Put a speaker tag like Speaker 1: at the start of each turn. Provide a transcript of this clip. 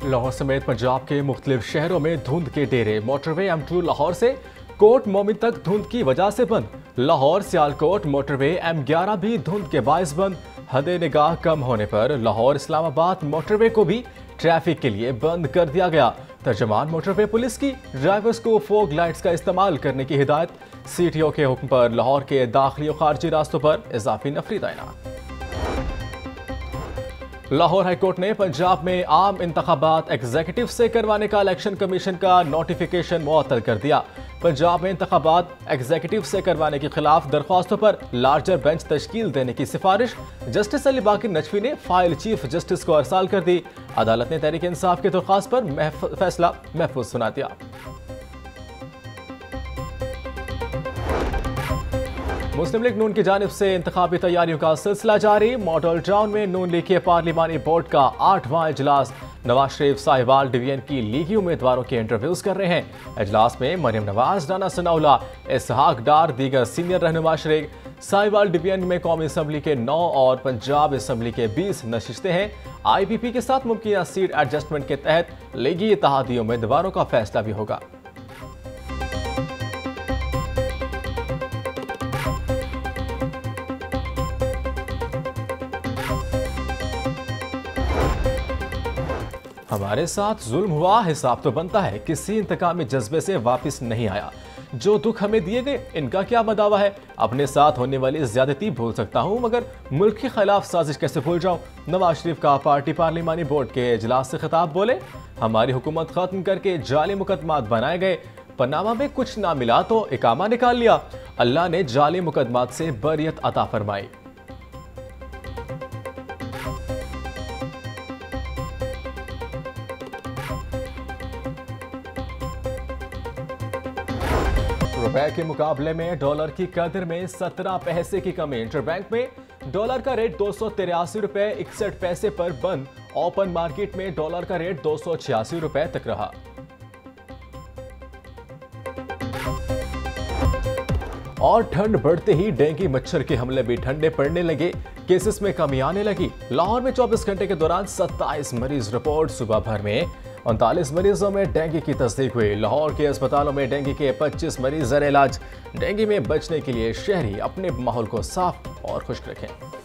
Speaker 1: लाहौर समेत पंजाब के मुख्तलिफ शहरों में धुंध के डेरे। मोटरवे M2 लाहौर से कोट मोमिन तक धुंध की वजह से बंद। लाहौर सियालकोट मोटरवे M11 भी धुंध के बायस बंद। हद निगाह कम होने पर लाहौर इस्लामाबाद मोटरवे को भी ट्रैफिक के लिए बंद कर दिया गया। तर्जमान मोटरवे पुलिस की ड्राइवर्स को फोग लाइट्स का इस्तेमाल करने की हिदायत। CTO के हुक्म पर लाहौर के दाखिली और खारजी रास्तों पर इजाफी नफरी तैनात। लाहौर हाईकोर्ट ने पंजाब में आम इंतखाबात एग्जीक्यूटिव से करवाने का इलेक्शन कमीशन का नोटिफिकेशन मुअत्तल कर दिया। पंजाब में इंतखाबात एग्जीक्यूटिव से करवाने के खिलाफ दरख्वास्तों पर लार्जर बेंच तश्कील देने की सिफारिश जस्टिस अली बाकिर नजफी ने फाइल चीफ जस्टिस को अरसाल कर दी। अदालत ने तहरीक इंसाफ की दरख्वास्त पर फैसला महफूज सुना दिया। मुस्लिम लीग नून की जानिब से इंतखाबी तैयारियों का सिलसिला जारी। मॉडल टाउन में नून लीग के पार्लिमानी बोर्ड का 8वां इजलास। नवाज शरीफ साहिवाल डिवीजन की लीगी उम्मीदवारों के इंटरव्यूज कर रहे हैं। इजलास में मरियम नवाज, राना सनाउल्लाह, इसहाक डार, दीगर सीनियर रहनुमा शरीक। साहिवाल डिवीजन में कौमी असम्बली के 9 और पंजाब असम्बली के 20 नशिस्तें हैं। IPP के साथ मुमकिन सीट एडजस्टमेंट के तहत लीगी इत्तेहादी उम्मीदवारों का फैसला भी होगा। हमारे साथ जुल्म हुआ, हिसाब तो बनता है। किसी इंतकामी जज्बे से वापस नहीं आया। जो दुख हमें दिए गए इनका क्या बदावा है। अपने साथ होने वाली ज्यादती भूल सकता हूं, मगर मुल्क के खिलाफ साजिश कैसे भूल जाऊं। नवाज शरीफ का पार्टी पार्लिमानी बोर्ड के इजलास से खिताब। बोले, हमारी हुकूमत खत्म करके जाली मुकदमात बनाए गए। पनामा में कुछ ना मिला तो इकामा निकाल लिया। अल्लाह ने जाली मुकदमात से बरियत अता फरमाई। रुपए के मुकाबले में डॉलर की कदर में 17 पैसे की कमी। इंटरबैंक में डॉलर का रेट 283 रुपए 61 पैसे पर बंद। ओपन मार्केट में डॉलर का रेट 286 रुपए तक रहा। और ठंड बढ़ते ही डेंगू मच्छर के हमले भी ठंडे पड़ने लगे। केसेस में कमी आने लगी। लाहौर में 24 घंटे के दौरान 27 मरीज रिपोर्ट। सुबह भर में 39 मरीजों में डेंगू की तस्दीक हुई। लाहौर के अस्पतालों में डेंगू के 25 मरीज ज़र इलाज। डेंगू में बचने के लिए शहरी अपने माहौल को साफ और खुश्क रखें।